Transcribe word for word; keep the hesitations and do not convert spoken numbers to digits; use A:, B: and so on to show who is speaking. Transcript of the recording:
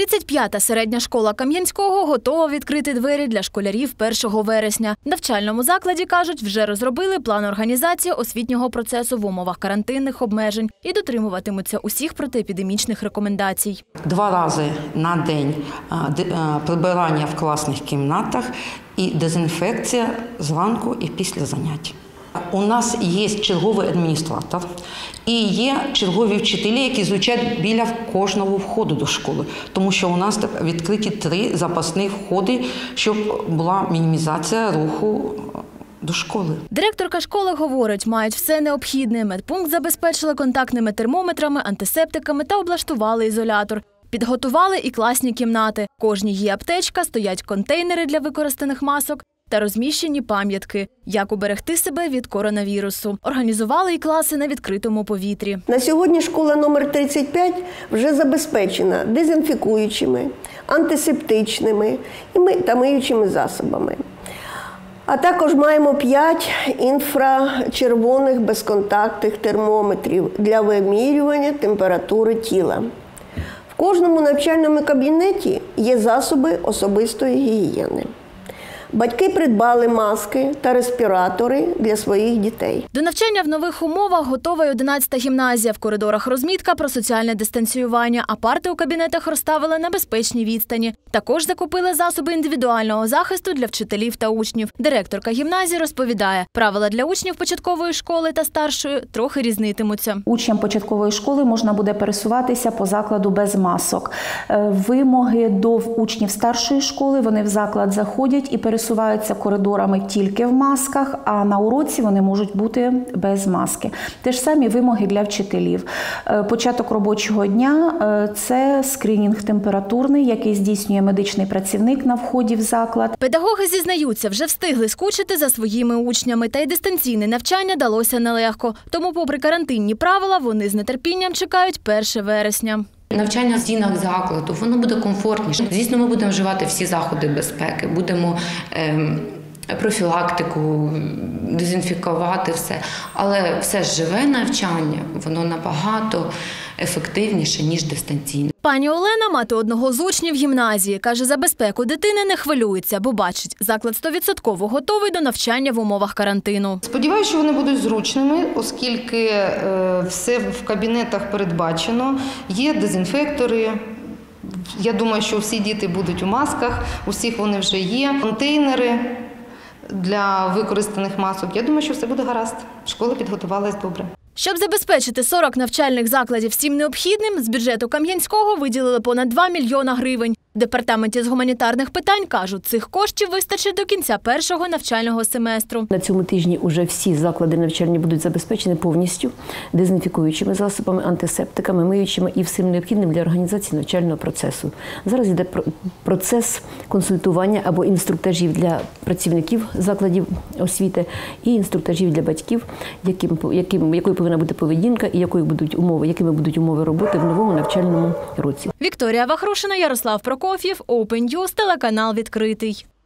A: тридцять п'ята середня школа Кам'янського готова відкрити двері для школярів першого вересня. В навчальному закладі, кажуть, вже розробили план організації освітнього процесу в умовах карантинних обмежень і дотримуватимуться усіх протиепідемічних рекомендацій.
B: Два рази на день прибирання в класних кімнатах і дезінфекція зранку і після занять. У нас є черговий адміністратор і є чергові вчителі, які звучать біля кожного входу до школи. Тому що у нас відкриті три запасні входи, щоб була мінімізація руху до школи.
A: Директорка школи говорить, мають все необхідне. Медпункт забезпечили контактними термометрами, антисептиками та облаштували ізолятор. Підготували і класні кімнати. В кожній є аптечка, стоять контейнери для використаних масок та розміщені пам'ятки, як уберегти себе від коронавірусу. Організували і класи на відкритому повітрі.
C: На сьогодні школа номер тридцять п'ять вже забезпечена дезінфікуючими, антисептичними та миючими засобами. А також маємо п'ять інфрачервоних безконтактних термометрів для вимірювання температури тіла. В кожному навчальному кабінеті є засоби особистої гігієни. Батьки придбали маски та респіратори для своїх дітей.
A: До навчання в нових умовах готова й одинадцята гімназія. В коридорах розмітка про соціальне дистанціювання, а парти у кабінетах розставили на безпечній відстані. Також закупили засоби індивідуального захисту для вчителів та учнів. Директорка гімназії розповідає, правила для учнів початкової школи та старшої трохи різнитимуться.
D: Учням початкової школи можна буде пересуватися по закладу без масок. Вимоги до учнів старшої школи, вони в заклад заходять і пересуваються. Пересуваються коридорами тільки в масках, а на уроці вони можуть бути без маски. Те ж самі вимоги для вчителів. Початок робочого дня – це скринінг температурний, який здійснює медичний працівник на вході в заклад.
A: Педагоги зізнаються, вже встигли скучити за своїми учнями, та й дистанційне навчання далося нелегко. Тому, попри карантинні правила, вони з нетерпінням чекають перше вересня.
E: Навчання в стінах закладу, воно буде комфортніше. Звісно, ми будемо вживати всі заходи безпеки, будемо ем, профілактику, дезінфікувати все. Але все ж живе навчання, воно набагато ефективніше, ніж дистанційне.
A: Пані Олена, мати одного з учнів гімназії, каже, за безпеку дитини не хвилюється, бо бачить, заклад сто відсотків готовий до навчання в умовах карантину.
F: Сподіваюся, що вони будуть зручними, оскільки е, все в кабінетах передбачено, є дезінфектори. Я думаю, що всі діти будуть у масках, у всіх вони вже є. Контейнери для використаних масок. Я думаю, що все буде гаразд. Школа підготувалась добре.
A: Щоб забезпечити сорок навчальних закладів всім необхідним, з бюджету Кам'янського виділили понад два мільйона гривень. В департаменті з гуманітарних питань кажуть, цих коштів вистачить до кінця першого навчального семестру.
G: На цьому тижні вже всі заклади навчальні будуть забезпечені повністю дезінфікуючими засобами, антисептиками, миючими і всім необхідним для організації навчального процесу. Зараз йде процес консультування або інструктажів для працівників закладів освіти і інструктажів для батьків, яким, яким, якою повинна бути поведінка і якою будуть умови, якими будуть умови роботи в новому навчальному році.
A: Вікторія Вахрушина, Ярослав Прокоф'єв, Open News, телеканал «Відкритий».